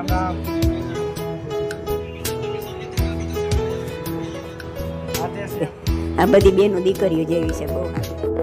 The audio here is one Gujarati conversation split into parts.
રામ રામ. આ બધી બેનો દીકરીઓ જેવી છે બહુ.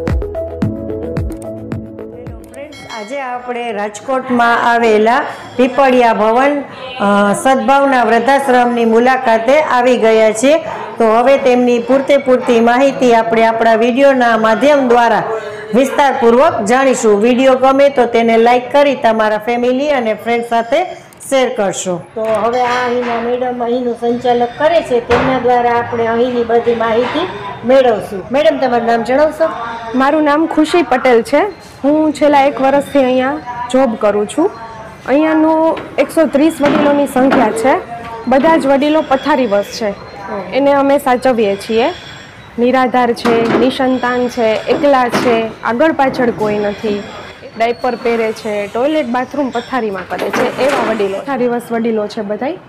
આજે આપણે રાજકોટમાં આવેલા પીપળિયા ભવન સદભાવના વૃદ્ધાશ્રમની મુલાકાતે આવી ગયા છે. તો હવે તેમની પૂરતી માહિતી આપણે આપણા વિડીયોના માધ્યમ દ્વારા વિસ્તારપૂર્વક જાણીશું. વિડીયો ગમે તો તેને લાઈક કરી તમારા ફેમિલી અને ફ્રેન્ડ સાથે શેર કરશો. તો હવે આ અહીંના મેડમ અહીંનું સંચાલક કરે છે તેમના દ્વારા આપણે અહીંની બધી માહિતી મેળવશું. મેડમ તમારું નામ જણાવશો? મારું નામ ખુશી પટેલ છે. હું છેલ્લા 1 વર્ષથી અહીંયા જોબ કરું છું. અહીંયાનું 130 વડીલોની સંખ્યા છે. બધા જ વડીલો પથારીવશ છે. એને અમે સાચવીએ છીએ. નિરાધાર છે, નિસંતાન છે, એકલા છે, આગળ પાછળ કોઈ નથી, ડાયપર પહેરે છે, ટોયલેટ બાથરૂમ પથારીમાં કરે છે એવા વડીલો, પથારીવશ વડીલો છે. બધાય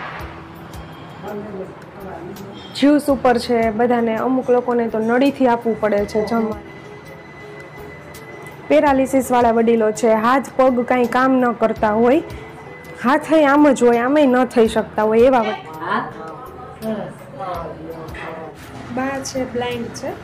જ્યુસ ઉપર છે બધાને. અમુક લોકોને તો નળીથી આપવું પડે છે જમવા. પેરાલિસિસ વાળા વડીલો છે, હાથ પગ કાંઈ કામ ન કરતા હોય, હાથ આમ જ હોય, આમે ન થઈ શકતા હોય એવા બા છે, બ્લાઇન્ડ છે.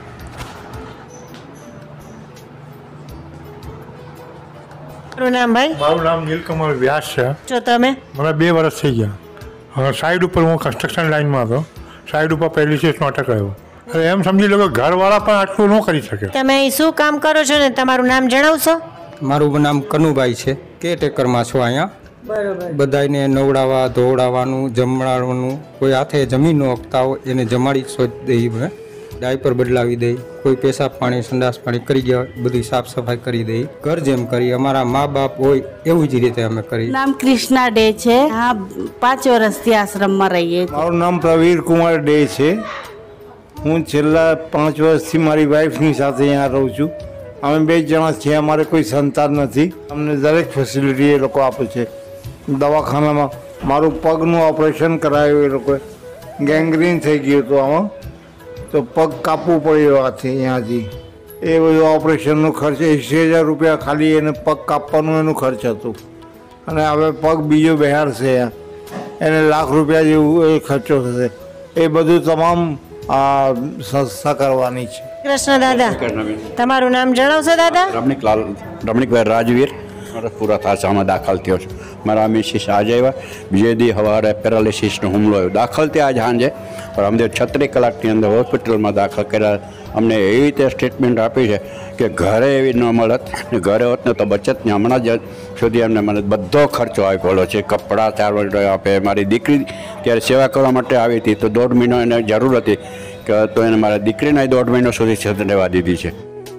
મારું નામ ભાઈ? મારું નામ નીલકમલ વ્યાસ છે. જો તમે? મને 2 વર્ષ થઈ ગયા. સાઈડ ઉપર હું કન્સ્ટ્રક્શન લાઈનમાં હતો. સાઈડ ઉપર પેરાલિસિસનો અટેક આવ્યો. હવે એમ સમજી લો કે ઘરવાળા પણ આટલું ન કરી શકે. તમે અહીં શું કામ કરો છો ને તમારું નામ જણાવશો? મારું નામ કનુભાઈ છે. કેરટેકરમાં છું અહીંયા. બરોબર. બધાને નવડાવવા, ધોવડાવવાનું, જમાડવાનું. કોઈ હાથે જમી ન શકતા હોય એને જમાડી શોધી દઈએ. અમે ડાયપર બદલાવી દઈએ. કોઈ પેશાબ પાણી, સંડાસ પાણી કરી ગયા બધી સાફ સફાઈ કરી દઈએ. ઘર જેમ કરી અમારા મા બાપ હોય એવું જ રીતે અમે કરી. નામ કૃષ્ણા ડે છે. હા, 5 વર્ષથી આશ્રમમાં રહીએ. મારું નામ પ્રવીર કુમાર ડે છે. હું છેલ્લા 5 વર્ષથી મારી વાઈફની સાથે અહીંયા રહું છું. અમે 2 જણા છીએ. અમારે કોઈ સંતાન નથી. અમને દરેક ફેસિલિટી એ લોકો આપે છે. દવાખાનામાં મારું પગનું ઓપરેશન કરાયું એ લોકોએ. ગેંગ્રીન થઈ ગયું હતું આમાં, તો પગ કાપવું પડ્યો હાથે અહીંયાથી. એ બધું ઓપરેશનનો ખર્ચ 80,000 રૂપિયા ખાલી એને પગ કાપવાનું એનું ખર્ચ હતું. અને હવે પગ બીજો બહારશે એને લાખ રૂપિયા જેવું એ ખર્ચો થશે. એ બધું તમામ સંસ્થા કરવાની છે. કૃષ્ણ દાદા, તમારું નામ જણાવશો દાદા? રમણીકભાઈ રાજવીર. મારા પૂરા થાચામાં દાખલ થયો છું. મારા મિસિસ આજે આવ્યા. બીજે દી સવારે પેરાલિસિસનો હુમલો આવ્યો. દાખલ થયા આજ સાંજે, પણ અમને 36 કલાકની અંદર હોસ્પિટલમાં દાખલ કર્યા. અમને એવી રીતે સ્ટેટમેન્ટ આપી છે કે ઘરે એવી ન મળત, ઘરે હોત ને તો બચત ને હમણાં જ સુધી એમને મને બધો ખર્ચો આપેલો છે. કપડાં 4 આપે. મારી દીકરી ત્યારે સેવા કરવા માટે આવી હતી, તો 1.5 મહિનો એને જરૂર હતી કે તો એને મારા દીકરીને 1.5 મહિનો સુધી છેદ લેવા દીધી છે.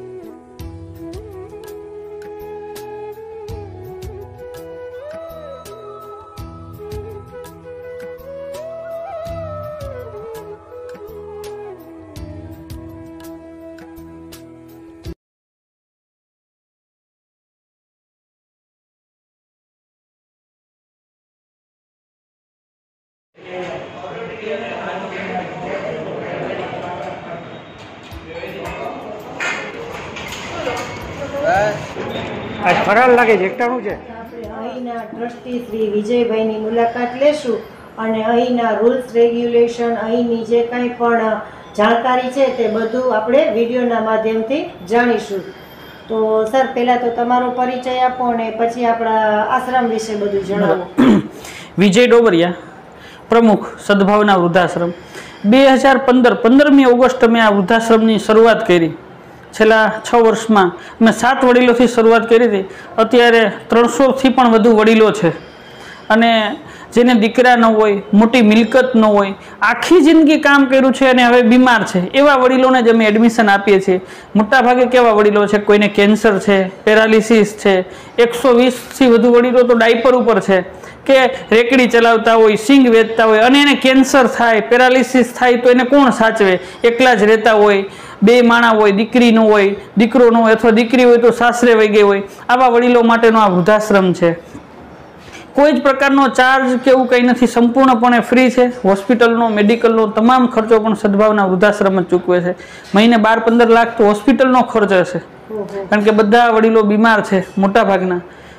આજ ફરાળ લાગે છે. એકટાણું છે. આપણે અહીંના ટ્રસ્ટી શ્રી વિજયભાઈની મુલાકાત લેશું અને અહીંના રૂલ્સ રેગ્યુલેશન, અહીંની જે કંઈ પણ જાણકારી છે તે બધું આપણે વિડીયોના માધ્યમથી જાણીશું. તો સર, પહેલાં તો તમારો પરિચય આપો અને પછી આપણા આશ્રમ વિશે બધું જણાવો. વિજય ડોબરિયા, પ્રમુખ સદભાવના વૃદ્ધાશ્રમ. 15મી ઓગસ્ટ મેં આ વૃદ્ધાશ્રમની શરૂઆત કરી. છેલ્લા 6 વર્ષમાં મેં 7 વડીલોથી શરૂઆત કરી હતી. અત્યારે 300થી પણ વધુ વડીલો છે. અને જેને દીકરા ન હોય, મોટી મિલકત ન હોય, આખી જિંદગી કામ કર્યું છે અને હવે બીમાર છે, એવા વડીલોને જ અમે એડમિશન આપીએ છીએ. મોટાભાગે કેવા વડીલો છે? કોઈને કેન્સર છે, પેરાલિસિસ છે, 120થી વધુ વડીલો તો ડાયપર ઉપર છે, કે રેકડી ચલાવતા હોય, સિંગ વેચતા હોય અને એને કેન્સર થાય, પેરાલિસિસ થાય તો એને કોણ સાચવે? એકલા જ રહેતા હોય, 2 માણા હોય, દીકરી ન હોય, દીકરો ન હોય, અથવા દીકરી હોય તો સાસરે વહી ગઈ હોય, આવા વડીલો માટેનો આ વૃદ્ધાશ્રમ છે. કોઈ જ પ્રકારનો ચાર્જ કે એવું કંઈ નથી, સંપૂર્ણપણે ફ્રી છે. હોસ્પિટલનો, મેડિકલનો તમામ ખર્ચો પણ સદભાવના વૃદ્ધાશ્રમ જ ચૂકવે છે. મહિને 12-15 લાખ તો હોસ્પિટલનો ખર્ચ હશે, કારણ કે બધા વડીલો બીમાર છે મોટા ભાગના.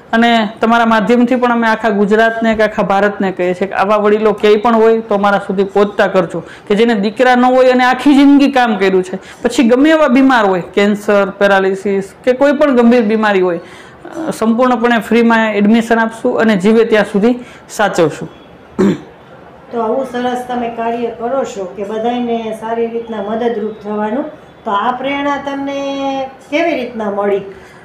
અને તમારા માધ્યમથી પણ અમે આખા ગુજરાતને કે આખા ભારતને કહીએ છીએ કે આવા વડીલો ક્યાંય પણ હોય તો અમારા સુધી પહોંચતા કરજો, કે જેને દીકરા ન હોય અને આખી જિંદગી કામ કર્યું છે, પછી ગમે એવા બીમાર હોય, કેન્સર, પેરાલિસિસ કે કોઈ પણ ગંભીર બીમારી હોય, સંપૂર્ણપણે ફ્રીમાં એડમિશન આપશું અને જીવે ત્યાં સુધી સાચવશું. તો આવું સરસ તમે કાર્ય કરો છો કે બધાને સારી રીતના મદદરૂપ થવાનું. તો આ પ્રેરણા તમને કેવી રીતના મળી?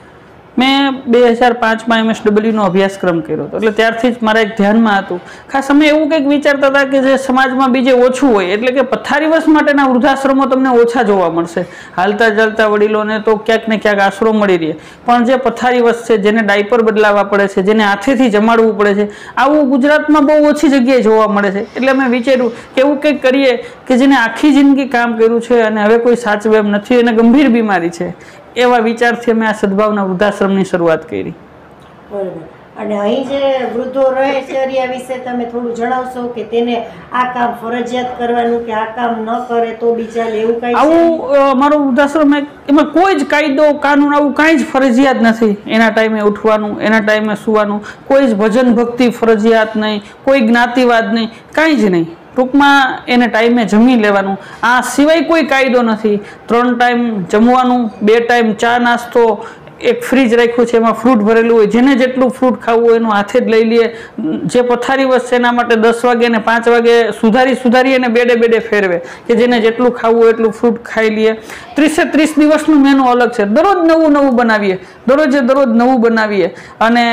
મેં 2005માં MSWનો અભ્યાસક્રમ કર્યો હતો, એટલે ત્યારથી જ મારા એક ધ્યાનમાં હતું. ખાસ અમે એવું કંઈક વિચારતા હતા કે જે સમાજમાં બીજે ઓછું હોય, એટલે કે પથારીવશ માટેના વૃદ્ધાશ્રમો તમને ઓછા જોવા મળશે. હાલતા ચાલતા વડીલોને તો ક્યાંક ને ક્યાંક આશરો મળી રહે, પણ જે પથારીવશ છે, જેને ડાયપર બદલાવવા પડે છે, જેને હાથેથી જમાડવું પડે છે, આવું ગુજરાતમાં બહુ ઓછી જગ્યાએ જોવા મળે છે. એટલે અમે વિચાર્યું કે એવું કંઈક કરીએ કે જેને આખી જિંદગી કામ કર્યું છે અને હવે કોઈ સાચવે એમ નથી અને ગંભીર બીમારી છે, એવા વિચારથી અમે આ સદભાવના વૃદ્ધાશ્રમની શરૂઆત કરી. બરાબર. અને અહીં જે વૃદ્ધો રહે છે એરિયા વિશે તમે થોડું જણાવશો કે તેને આ કામ ફરજિયાત કરવાનું કે આ કામ ન કરે તો બીજા એવું કઈ? આવું અમારો વૃદ્ધાશ્રમ એમાં કોઈ જ કાયદો કાનૂન આવું કાંઈ જ ફરજિયાત નથી. એના ટાઈમે ઉઠવાનું, એના ટાઈમે સુવાનું, કોઈ જ ભજન ભક્તિ ફરજિયાત નહીં, કોઈ જ્ઞાતિવાદ નહીં, કાંઈ જ નહીં. ટૂંકમાં એને ટાઈમે જમી લેવાનું, આ સિવાય કોઈ કાયદો નથી. 3 ટાઈમ જમવાનું, 2 ટાઈમ ચા નાસ્તો, એક ફ્રીજ રાખ્યું છે એમાં ફ્રૂટ ભરેલું હોય, જેને જેટલું ફ્રૂટ ખાવું હોય એનું હાથે જ લઈ લઈએ. જે પથારીવશ છે એના માટે 10 વાગે ને 5 વાગે સુધારી અને બેડે ફેરવે, કે જેને જેટલું ખાવું હોય એટલું ફ્રૂટ ખાઈ લઈએ. 30 દિવસનું મેનુ અલગ છે, દરરોજ નવું બનાવીએ, દરરોજ નવું બનાવીએ. અને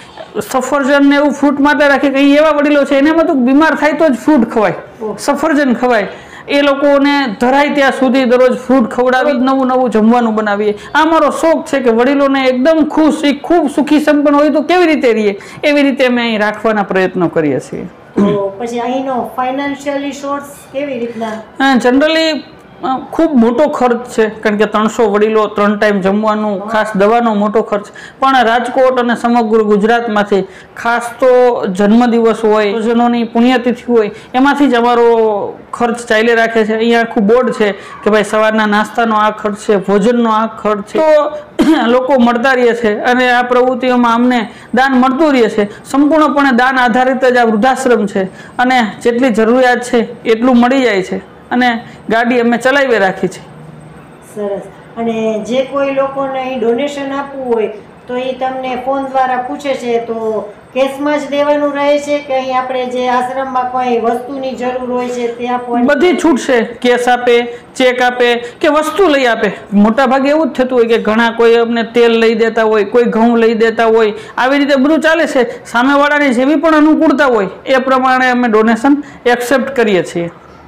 સફરજન ને એવું ફ્રૂટ માટે રાખે કે એવા વડીલો છે એનામાં તો બીમાર થાય તો જ ફ્રૂટ ખવાય, સફરજન ખવાય. એ લોકોને ધરાય ત્યાં સુધી દરરોજ ફ્રૂટ ખવડાવી, નવું જમવાનું બનાવીએ. આ મારો શોખ છે કે વડીલોને એકદમ ખુશ, ખૂબ સુખી સંપન્ન હોય તો કેવી રીતે રહીએ, એવી રીતે અમે અહીં રાખવાના પ્રયત્નો કરીએ છીએ. પછી અહીંનો ફાઇનાન્શિયલી સોર્સ કેવી રીતના? જનરલી ખૂબ મોટો ખર્ચ છે, કારણ કે 300 વડીલો, 3 ટાઈમ જમવાનું, ખાસ દવાનો મોટો ખર્ચ. પણ રાજકોટ અને સમગ્ર ગુજરાતમાંથી ખાસ તો જન્મદિવસ હોય, સ્વજનોની પુણ્યતિથિ હોય, એમાંથી જ અમારો ખર્ચ ચાલી રાખે છે. અહીંયા આખું બોર્ડ છે કે ભાઈ સવારના નાસ્તાનો આ ખર્ચ છે, ભોજનનો આ ખર્ચ છે. તો લોકો મળતા રહે છે અને આ પ્રવૃત્તિઓમાં અમને દાન મળતું રહે છે. સંપૂર્ણપણે દાન આધારિત જ આ વૃદ્ધાશ્રમ છે અને જેટલી જરૂરિયાત છે એટલું મળી જાય છે અને ગાડી અમે ચલાવી રાખી છે. સરસ. અને જે કોઈ લોકોને અહીં ડોનેશન આપવું હોય તો એ તમને ફોન દ્વારા પૂછે છે તો કેશમાં જ દેવાનું રહે છે કે અહીં આપણે જે આશ્રમમાં કોઈ વસ્તુની જરૂર હોય છે તે આપવાની? બધી છૂટ છે. કેશ આપે, ચેક આપે કે વસ્તુ લઈ આપે. મોટા ભાગે એવું જ થતું હોય કે ઘણા કોઈ અમને તેલ લઈ દેતા હોય, કોઈ ઘઉં લઈ દેતા હોય, આવી રીતે બધું ચાલે છે. સામેવાળાની જેવી પણ અનુકૂળતા હોય એ પ્રમાણે અમે ડોનેશન એક્સેપ્ટ કરીએ છીએ.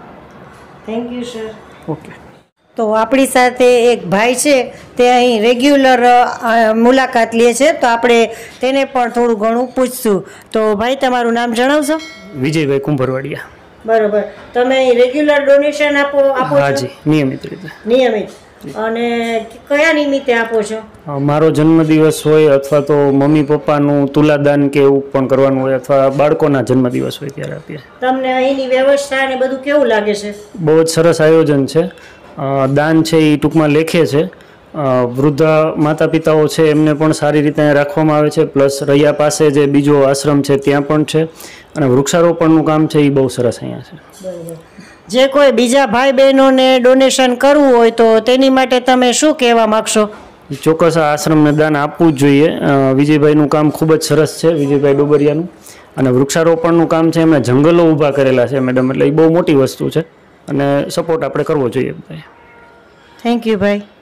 Thank you sir. ઓકે. તો આપણી સાથે એક ભાઈ છે, તે અહીં રેગ્યુલર મુલાકાત લે છે, તો આપણે તેને પણ થોડું ઘણું પૂછશું. તો ભાઈ તમારું નામ જણાવશો? વિજયભાઈ કુંભરવાડિયા. બરોબર. તમે અહીં રેગ્યુલર ડોનેશન આપો છો? હાજી, નિયમિત રીતે. નિયમિત. અને કયા નિમિત્તે આપો છો? મારો જન્મદિવસ હોય અથવા તો મમ્મી પપ્પાનું તુલાદાન કે એવું પણ કરવાનું હોય અથવા બાળકોના જન્મદિવસ હોય ત્યારે આપીએ. તમને અહીંની વ્યવસ્થા અને બધું કેવું લાગે છે? બહુ જ સરસ આયોજન છે. દાન છે એ ટૂંકમાં લેખે છે. વૃદ્ધ માતા પિતાઓ છે એમને પણ સારી રીતે રાખવામાં આવે છે, પ્લસ રૈયા પાસે જે બીજો આશ્રમ છે ત્યાં પણ છે, અને વૃક્ષારોપણનું કામ છે એ બહુ સરસ અહીંયા છે. બરાબર. જે કોઈ બીજા ભાઈ બહેનોને ડોનેશન કરવું હોય તો તેની માટે તમે શું કહેવા માગશો? ચોક્કસ આ આશ્રમને દાન આપવું જ જોઈએ. વિજયભાઈનું કામ ખૂબ જ સરસ છે, વિજયભાઈ ડોબરિયાનું. અને વૃક્ષારોપણનું કામ છે, એમણે જંગલો ઊભા કરેલા છે મેડમ, એટલે એ બહુ મોટી વસ્તુ છે અને સપોર્ટ આપણે કરવો જોઈએ. થેન્ક યુ ભાઈ.